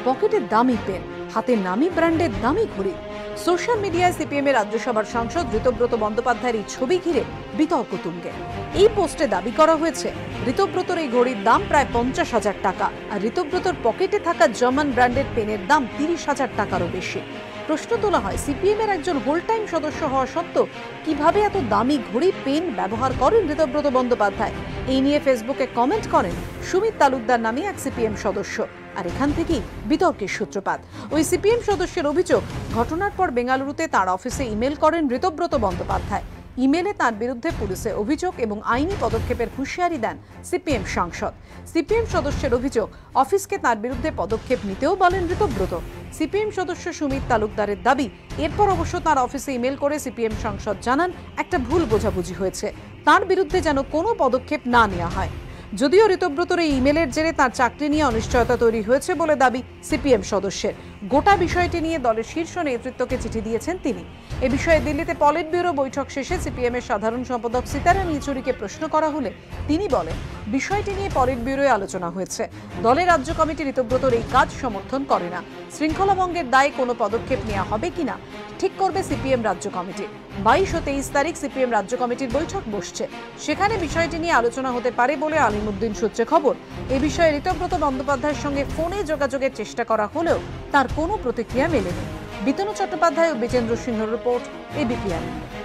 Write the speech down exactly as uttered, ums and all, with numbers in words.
পকেটে দামি পেন, হাতে নামি ব্র্যান্ডের দামি ঘড়ি। সোশ্যাল মিডিয়ায় সিপিএম এর রাজ্যসভার সাংসদ ঋতব্রত বন্দ্যোপাধ্যায়ের এই ছবি ঘিরে বিতর্ক তুঙ্গে। এই পোস্টে দাবি করা হয়েছে ঋতব্রতর এই ঘড়ির দাম প্রায় পঞ্চাশ হাজার টাকা, আর ঋতব্রতর পকেটে থাকা জার্মান ব্র্যান্ডের পেনের দাম তিরিশ হাজার টাকারও বেশি। প্রশ্ন তোলা হয়, সিপিএম এর একজন হোল টাইম সদস্য হওয়া সত্ত্বেও কিভাবে এত দামি ঘড়ি পেন ব্যবহার করেন ঋতব্রত বন্দ্যোপাধ্যায়? এই নিয়ে ফেসবুকে কমেন্ট করেন সুমিত তালুকদার নামে এক সিপিএম সদস্য, আর এখান থেকেই বিতর্কের সূত্রপাত। ওই সিপিএম সদস্যের অভিযোগ, ঘটনার পর বেঙ্গালুরুতে তার অফিসে ইমেল করেন ঋতব্রত বন্দ্যোপাধ্যায়। ইমেলে তার বিরুদ্ধে পুলিশের অভিযোগ এবং আইনি পদক্ষেপের হুঁশিয়ারি দেন সিপিএম সাংসদ। সিপিএম সদস্যের অভিযোগ, অফিসকে তার বিরুদ্ধে পদক্ষেপ নিতেও বলেন ঋতব্রত। সিপিএম সদস্য সুমিত তালুকদারের দাবি, এরপর অবশ্য তার অফিসে ইমেল করে সিপিএম সাংসদ জানান একটা ভুল বোঝাবুঝি হয়েছে, তার বিরুদ্ধে যেন কোনো পদক্ষেপ না নেওয়া হয়। যদিও ঋতব্রতর এই ইমেলের জেরে তার চাকরি নিয়ে অনিশ্চয়তা তৈরি হয়েছে বলে দাবি সিপিএম সদস্যের। গোটা বিষয়টি নিয়ে দলের শীর্ষ নেতৃত্বকে চিঠি দিয়েছেন তিনি। এ বিষয়ে দিল্লিতে পলিট ব্যুরো বৈঠক শেষে সিপিএম এর সাধারণ সম্পাদক সীতারাম ইয়েচুরিকে প্রশ্ন করা হলে তিনি বলেন, বিষয়টি নিয়ে পলিট ব্যুরোয় আলোচনা হয়েছে। দলের রাজ্য কমিটি ঋতব্রতর এই কাজ সমর্থন করে না। শৃঙ্খলা ভঙ্গের দায়ে কোনো পদক্ষেপ নেওয়া হবে কিনা ঠিক করবে সিপিএম রাজ্য কমিটি। বাইশ ও তেইশ তারিখ সিপিএম রাজ্য কমিটির বৈঠক বসছে, সেখানে বিষয়টি নিয়ে আলোচনা হতে পারে বলে আলিমুদ্দিন সূত্রে খবর। এ বিষয়ে ঋতব্রত বন্দ্যোপাধ্যায়ের সঙ্গে ফোনে যোগাযোগের চেষ্টা করা হলেও তার কোনো প্রতিক্রিয়া মেলেনি। বিতনু চট্টোপাধ্যায় ও বিজেন্দ্র সিংহের রিপোর্ট, এবিপি আনন্দ।